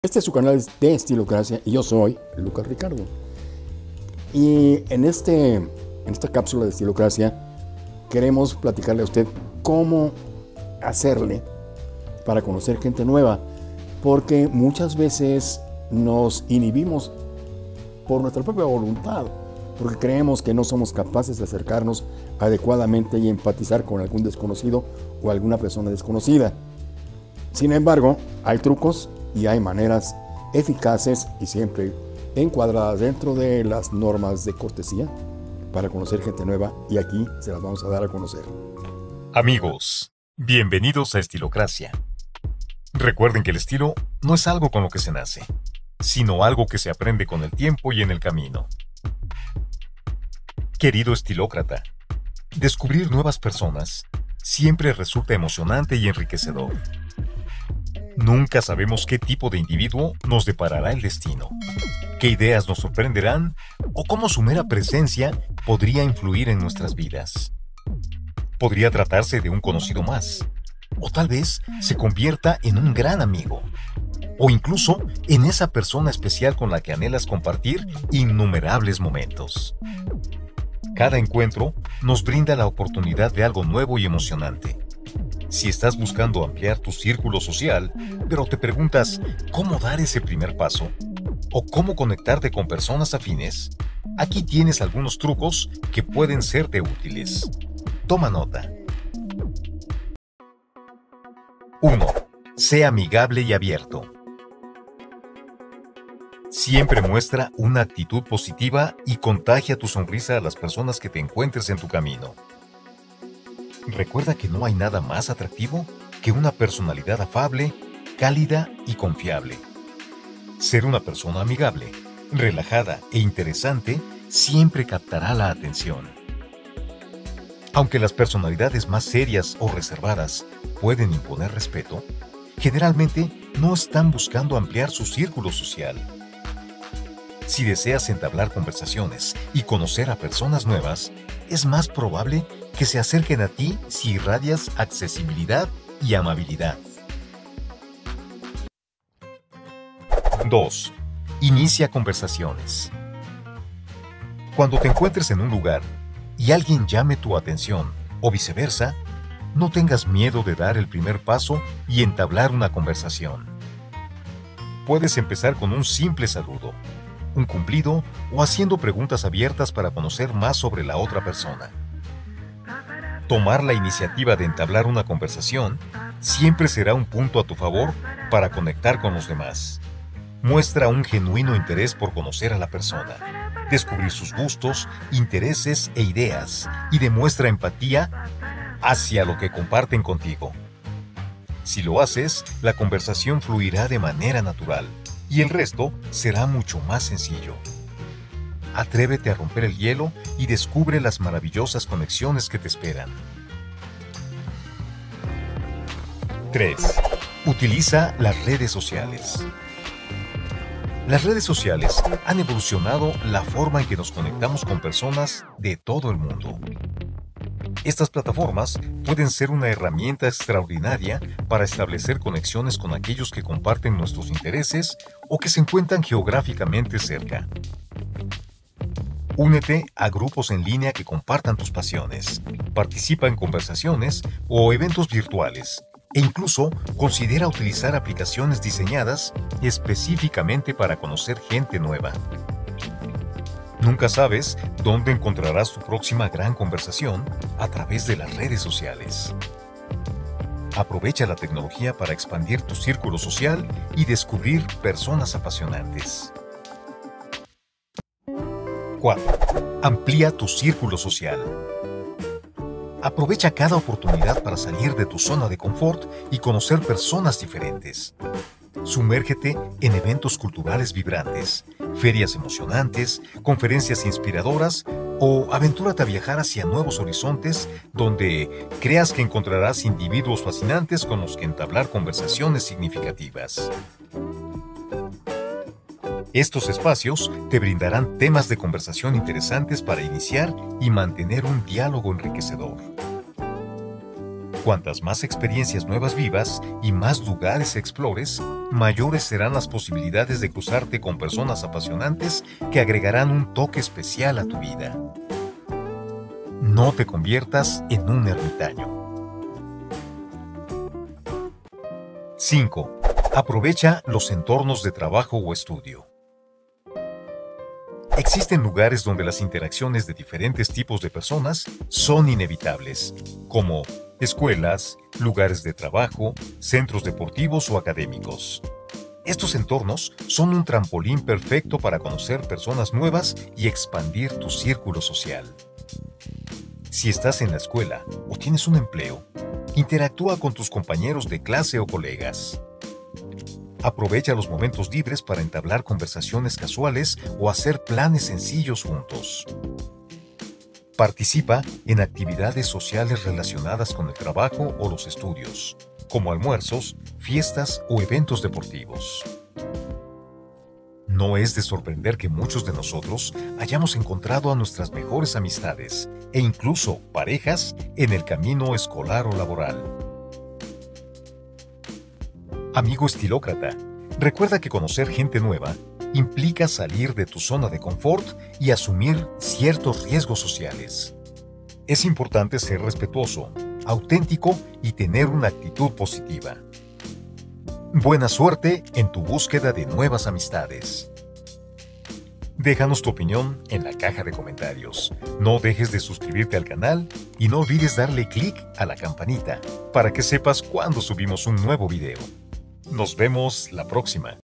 Este es su canal de Estilocracia y yo soy Lucas Ricardo. Y en esta cápsula de Estilocracia queremos platicarle a usted cómo hacerle para conocer gente nueva, porque muchas veces nos inhibimos por nuestra propia voluntad, porque creemos que no somos capaces de acercarnos adecuadamente y empatizar con algún desconocido o alguna persona desconocida. Sin embargo, hay trucos y hay maneras eficaces y siempre encuadradas dentro de las normas de cortesía para conocer gente nueva, y aquí se las vamos a dar a conocer. Amigos, bienvenidos a Estilocracia. Recuerden que el estilo no es algo con lo que se nace, sino algo que se aprende con el tiempo y en el camino. Querido estilócrata, descubrir nuevas personas siempre resulta emocionante y enriquecedor. Nunca sabemos qué tipo de individuo nos deparará el destino, qué ideas nos sorprenderán o cómo su mera presencia podría influir en nuestras vidas. Podría tratarse de un conocido más, o tal vez se convierta en un gran amigo, o incluso en esa persona especial con la que anhelas compartir innumerables momentos. Cada encuentro nos brinda la oportunidad de algo nuevo y emocionante. Si estás buscando ampliar tu círculo social, pero te preguntas cómo dar ese primer paso o cómo conectarte con personas afines, aquí tienes algunos trucos que pueden serte útiles. Toma nota. 1. Sé amigable y abierto. Siempre muestra una actitud positiva y contagia tu sonrisa a las personas que te encuentres en tu camino. Recuerda que no hay nada más atractivo que una personalidad afable, cálida y confiable. Ser una persona amigable, relajada e interesante siempre captará la atención. Aunque las personalidades más serias o reservadas pueden imponer respeto, generalmente no están buscando ampliar su círculo social. Si deseas entablar conversaciones y conocer a personas nuevas, es más probable que se acerquen a ti si irradias accesibilidad y amabilidad. 2. Inicia conversaciones. Cuando te encuentres en un lugar y alguien llame tu atención o viceversa, no tengas miedo de dar el primer paso y entablar una conversación. Puedes empezar con un simple saludo, un cumplido o haciendo preguntas abiertas para conocer más sobre la otra persona. Tomar la iniciativa de entablar una conversación siempre será un punto a tu favor para conectar con los demás. Muestra un genuino interés por conocer a la persona, descubrir sus gustos, intereses e ideas, y demuestra empatía hacia lo que comparten contigo. Si lo haces, la conversación fluirá de manera natural y el resto será mucho más sencillo. Atrévete a romper el hielo y descubre las maravillosas conexiones que te esperan. 3. Utiliza las redes sociales. Las redes sociales han evolucionado la forma en que nos conectamos con personas de todo el mundo. Estas plataformas pueden ser una herramienta extraordinaria para establecer conexiones con aquellos que comparten nuestros intereses o que se encuentran geográficamente cerca. Únete a grupos en línea que compartan tus pasiones, participa en conversaciones o eventos virtuales, e incluso considera utilizar aplicaciones diseñadas específicamente para conocer gente nueva. Nunca sabes dónde encontrarás tu próxima gran conversación a través de las redes sociales. Aprovecha la tecnología para expandir tu círculo social y descubrir personas apasionantes. 4. Amplía tu círculo social. Aprovecha cada oportunidad para salir de tu zona de confort y conocer personas diferentes. Sumérgete en eventos culturales vibrantes, ferias emocionantes, conferencias inspiradoras o aventúrate a viajar hacia nuevos horizontes donde creas que encontrarás individuos fascinantes con los que entablar conversaciones significativas. Estos espacios te brindarán temas de conversación interesantes para iniciar y mantener un diálogo enriquecedor. Cuantas más experiencias nuevas vivas y más lugares explores, mayores serán las posibilidades de cruzarte con personas apasionantes que agregarán un toque especial a tu vida. No te conviertas en un ermitaño. 5. Aprovecha los entornos de trabajo o estudio. Existen lugares donde las interacciones de diferentes tipos de personas son inevitables, como escuelas, lugares de trabajo, centros deportivos o académicos. Estos entornos son un trampolín perfecto para conocer personas nuevas y expandir tu círculo social. Si estás en la escuela o tienes un empleo, interactúa con tus compañeros de clase o colegas. Aprovecha los momentos libres para entablar conversaciones casuales o hacer planes sencillos juntos. Participa en actividades sociales relacionadas con el trabajo o los estudios, como almuerzos, fiestas o eventos deportivos. No es de sorprender que muchos de nosotros hayamos encontrado a nuestras mejores amistades e incluso parejas en el camino escolar o laboral. Amigo estilócrata, recuerda que conocer gente nueva implica salir de tu zona de confort y asumir ciertos riesgos sociales. Es importante ser respetuoso, auténtico y tener una actitud positiva. Buena suerte en tu búsqueda de nuevas amistades. Déjanos tu opinión en la caja de comentarios. No dejes de suscribirte al canal y no olvides darle clic a la campanita para que sepas cuando subimos un nuevo video. Nos vemos la próxima.